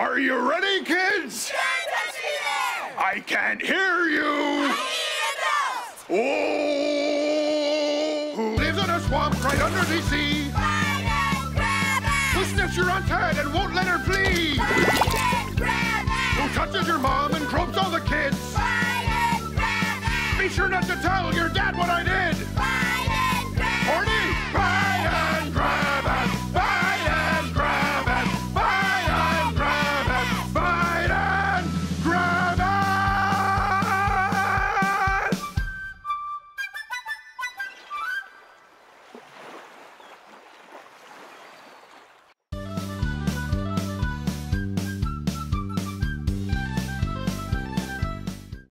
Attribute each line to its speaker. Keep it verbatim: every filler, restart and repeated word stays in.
Speaker 1: Are you ready, kids?
Speaker 2: Can't touch me there!
Speaker 1: I can't hear you!
Speaker 2: I need
Speaker 1: Oh! Who lives in a swamp right under the sea?
Speaker 2: Find and grab it!
Speaker 1: Who sniffs your aunt's head and won't let her flee?
Speaker 2: Find and grab it!
Speaker 1: Who touches your mom and gropes all the kids?
Speaker 2: Find and grab it!
Speaker 1: Be sure not to tell your dad what I did!
Speaker 2: Find